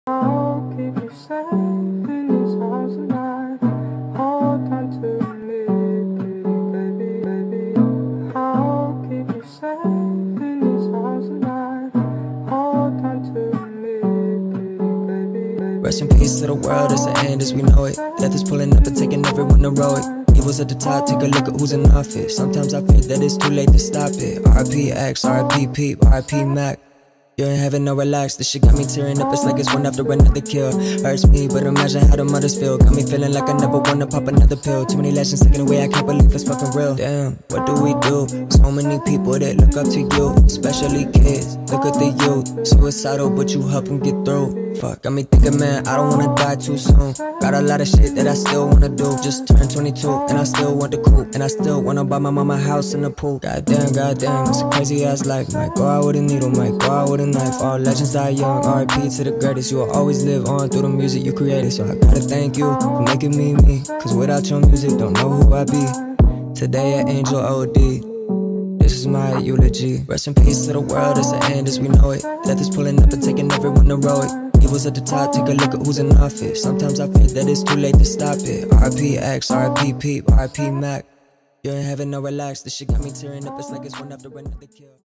I'll keep you safe in these arms tonight. Hold on to me, pretty baby. I'll keep you safe in these arms tonight. Hold on to me, pretty baby. Rest in peace to the world, it's the end as we know it. Death is pulling up and taking everyone heroic. Evil's at the top, take a look at who's in office. Sometimes I fear that it's too late to stop it. R.I.P. X, R.I.P. Peep, R.I.P. Mac. You're in heaven, no relax. This shit got me tearing up, it's like it's one after another kill. Hurts me, but imagine how the mothers feel. Got me feeling like I never wanna pop another pill. Too many legends taken away, I can't believe it's fucking real. Damn, what do we do? So many people that look up to you, especially kids. Look at the youth, suicidal, but you help them get through. Fuck, got me thinking, man, I don't wanna die too soon. Got a lot of shit that I still wanna do. Just turned 22, and I still want the coupe. And I still wanna buy my mama a house and a pool. Goddamn, it's a crazy ass life. Might go out with a needle, might go out with a knife. All legends die young, R.I.P. to the greatest. You will always live on through the music you created. So I gotta thank you for making me me. Cause without your music, don't know who I be. Today at Angel OD, this is my eulogy. Rest in peace to the world, it's the end as we know it. Death is pulling up and taking everyone heroic. Evil's at the top, take a look at who's in office. Sometimes I fear that it's too late to stop it. R.I.P. X, R.I.P. Peep, R.I.P. Mac. You're in heaven, no relax. This shit got me tearing up, it's like it's one after another kill.